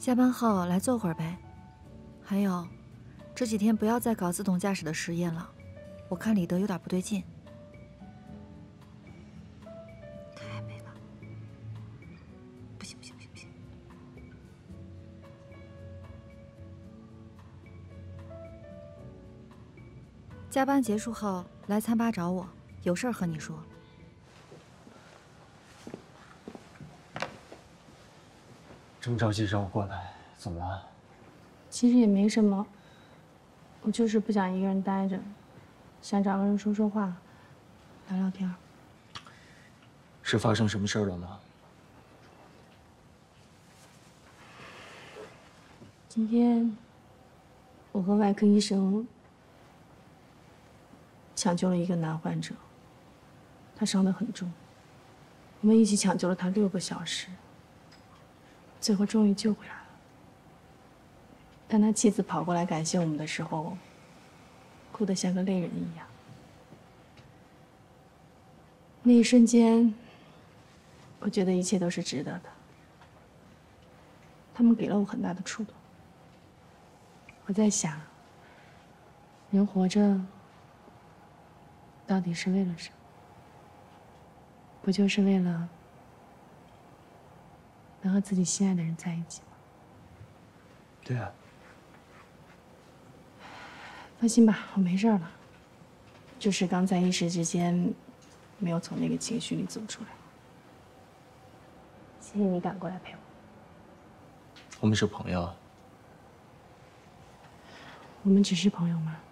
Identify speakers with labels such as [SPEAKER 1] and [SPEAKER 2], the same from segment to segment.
[SPEAKER 1] 下班后来坐会儿呗。还有，这几天不要再搞自动驾驶的实验了，我看李德有点不对劲。
[SPEAKER 2] 太美了，不行不行不行不行！
[SPEAKER 1] 加班结束后来餐吧找我，有事儿和你说。
[SPEAKER 3] 这么着急让我过来，怎么了？
[SPEAKER 4] 其实也没什么，我就是不想一个人待着，想找个人说说话，聊聊天。
[SPEAKER 3] 是发生什么事儿了吗？
[SPEAKER 4] 今天，我和外科医生抢救了一个男患者，他伤得很重，我们一起抢救了他6个小时，最后终于救回来了。当他妻子跑过来感谢我们的时候，哭得像个泪人一样。那一瞬间，我觉得一切都是值得的。他们给了我很大的触动。我在想，人活着到底是为了什么？不就是为了能和自己心爱的人在一起吗？
[SPEAKER 3] 对啊。
[SPEAKER 4] 放心吧，我没事了，就是刚才一时之间没有从那个情绪里走出来。谢谢你赶过来陪我。
[SPEAKER 3] 我们是朋友。
[SPEAKER 4] 我们只是朋友吗？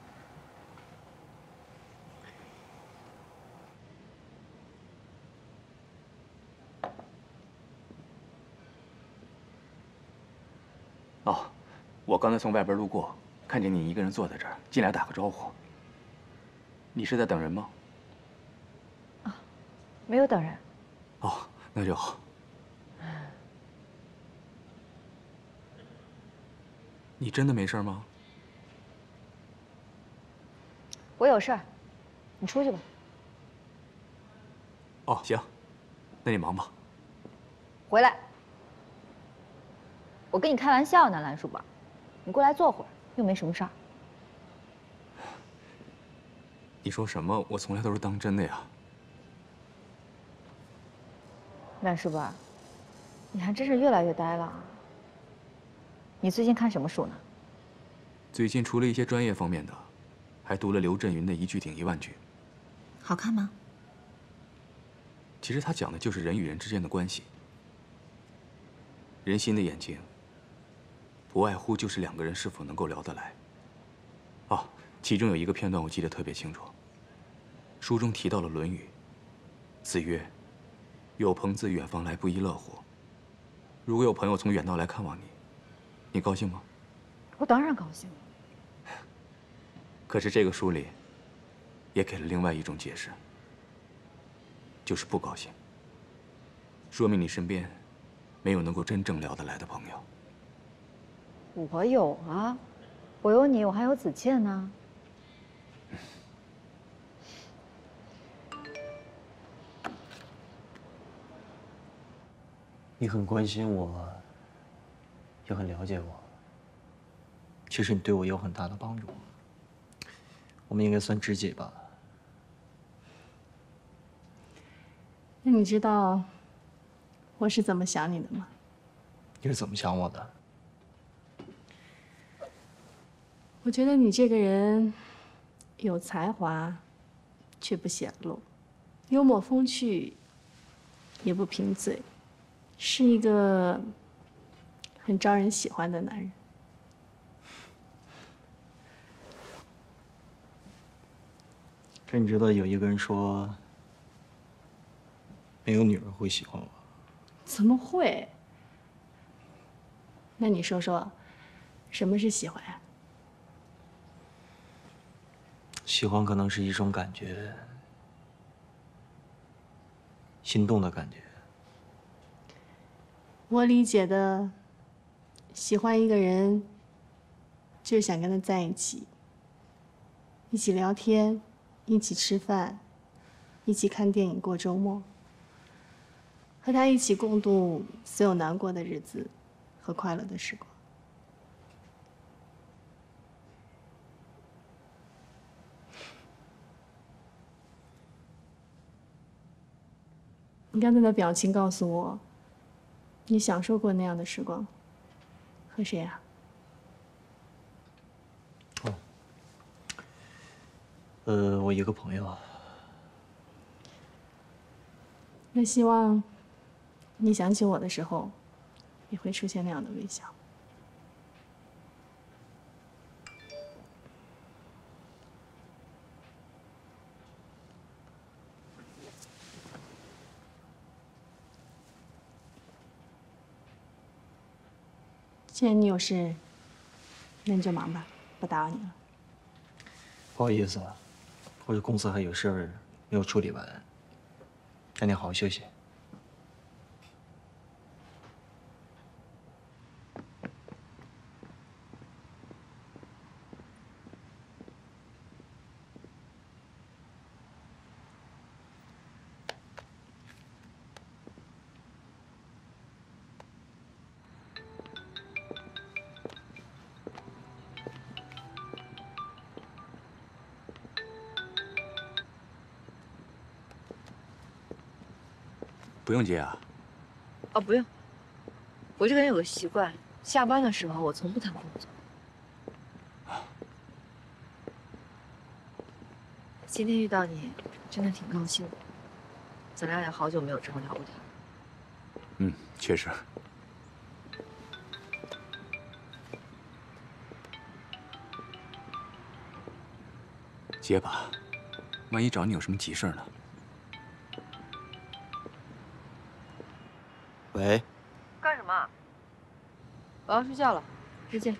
[SPEAKER 5] 哦，我刚才从外边路过，看见你一个人坐在这儿，进来打个招呼。你是在等人吗？
[SPEAKER 2] 啊，没有等人。
[SPEAKER 5] 哦，那就好。你真的没事吗？
[SPEAKER 2] 我有事儿，你出去吧。
[SPEAKER 5] 哦，行，那你忙吧。
[SPEAKER 2] 回来。我跟你开玩笑呢，蓝叔宝，你过来坐会儿，又没什么事儿。
[SPEAKER 5] 你说什么？我从来都是当真的呀。
[SPEAKER 2] 蓝叔宝，你还真是越来越呆了啊。你最近看什么书呢？
[SPEAKER 5] 最近除了一些专业方面的，还读了刘震云的《一句顶1万句》。
[SPEAKER 1] 好看吗？
[SPEAKER 5] 其实他讲的就是人与人之间的关系。人心的眼睛，不外乎就是2个人是否能够聊得来。哦，其中有一个片段我记得特别清楚。书中提到了《论语》，子曰：“有朋自远方来，不亦乐乎？”如果有朋友从远道来看望你，你高兴吗？
[SPEAKER 2] 我当然高兴了。
[SPEAKER 5] 可是这个书里，也给了另外一种解释，就是不高兴。说明你身边没有能够真正聊得来的朋友。
[SPEAKER 2] 我有啊，我有你，我还有子倩呢。
[SPEAKER 3] 你很关心我，也很了解我。其实你对我有很大的帮助。我们应该算知己吧？
[SPEAKER 4] 那你知道我是怎么想你的吗？
[SPEAKER 3] 你是怎么想我的？
[SPEAKER 4] 我觉得你这个人有才华，却不显露，幽默风趣，也不贫嘴，是一个很招人喜欢的男人。
[SPEAKER 3] 可你知道有一个人说，没有女人会喜欢我。
[SPEAKER 4] 怎么会？那你说说，什么是喜欢呀？
[SPEAKER 3] 喜欢可能是一种感觉，心动的感觉。
[SPEAKER 4] 我理解的，喜欢一个人，就是想跟他在一起，一起聊天，一起吃饭，一起看电影过周末，和他一起共度所有难过的日子， 和快乐的时光。你刚才的表情告诉我，你享受过那样的时光。和谁啊？
[SPEAKER 3] 我一个朋友。
[SPEAKER 4] 那希望你想起我的时候，也会出现那样的微笑。既然你有事，那你就忙吧，不打扰你了。
[SPEAKER 3] 不好意思啊，我这公司还有事儿没有处理完，让你好好休息。
[SPEAKER 5] 不用接啊。
[SPEAKER 1] 哦，不用。我这个人有个习惯，下班的时候我从不谈工作。今天遇到你，真的挺高兴的。咱俩也好久没有这么聊过天。
[SPEAKER 5] 嗯，确实。接吧，万一找你有什么急事呢？
[SPEAKER 3] 喂，
[SPEAKER 1] 干什么？我要睡觉了，再见。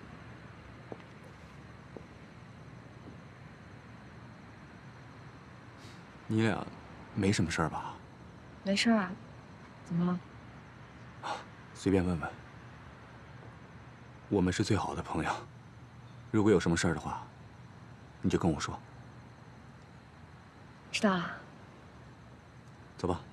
[SPEAKER 5] 你俩没什么事儿吧？
[SPEAKER 1] 没事啊，怎么了？
[SPEAKER 5] 随便问问。我们是最好的朋友，如果有什么事儿的话，你就跟我说。
[SPEAKER 1] 知道了。
[SPEAKER 5] 走吧。